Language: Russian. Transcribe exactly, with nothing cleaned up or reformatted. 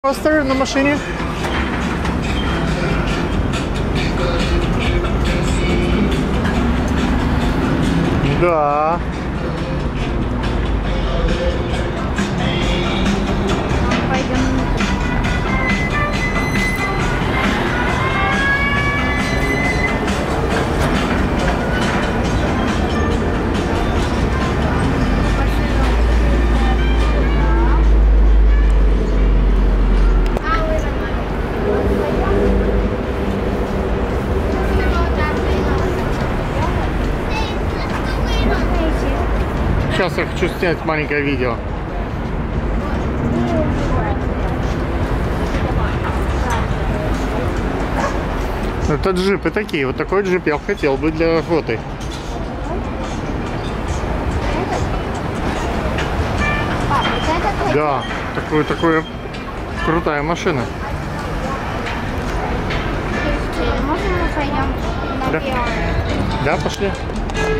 Постер на машине? Да. Пойдем. Сейчас я хочу снять маленькое видео. Это джипы такие. Вот такой джип я хотел бы для охоты. Да, такую такую крутая машина. Можно мы пойдем на Да. белое? Да, пошли.